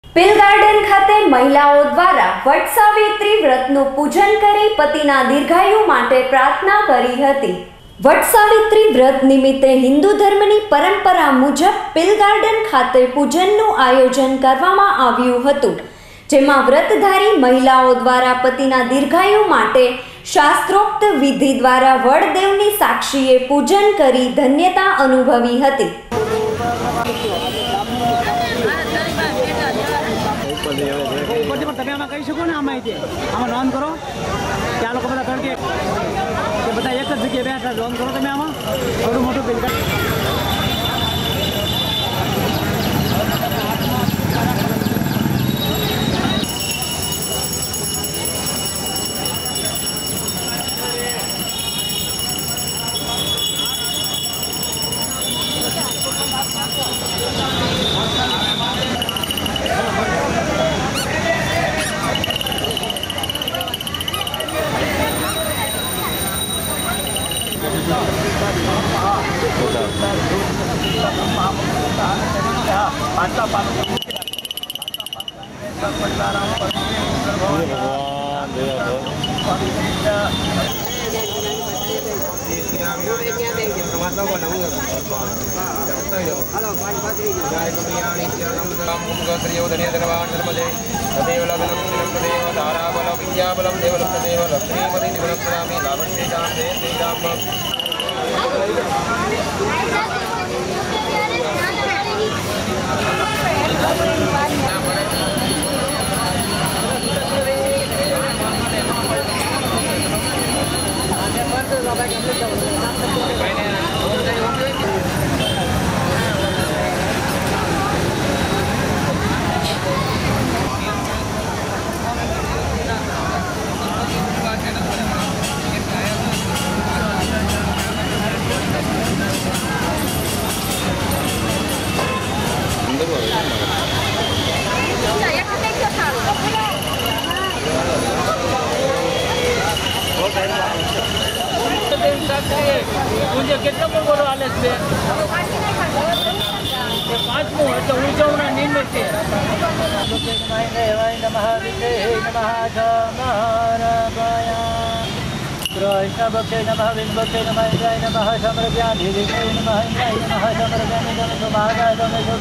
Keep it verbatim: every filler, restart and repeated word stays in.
पिल garden खाते महिलाओं द्वारा वट सावित्री व्रतનું પૂજન કરી પતિના દીર્ઘાયુ માટે પ્રાર્થના કરી હતી। वट सावित्री व्रत निमित्ते हिंदू धर्मनी परंपरा मुजब पिल गार्डन खाते पूजनનું आयोजन કરવામાં આવ્યું હતું, જેમાં व्रतधारी महिलाओं द्वारा पतिना दीर्घायु માટે शास्त्रोक्त विधि द्वारा वडदेवनी साक्षीए पूजन करी धन्यता अनुभवी હતી। તમે આમાં કહી શકો ને, આમાં આમાં નોંધ કરો કે આ લોકો બધા તડકે કે બધા એક જ જગ્યાએ બેઠા નોંધ કરો તમે આમાં થોડું મોટું બિલ कृष्ण भक्ते नमः विष्णुभक्ते नमः इंद्राय नमः समर्पयामि नमः इंद्राय नमः समर्पयामि नमः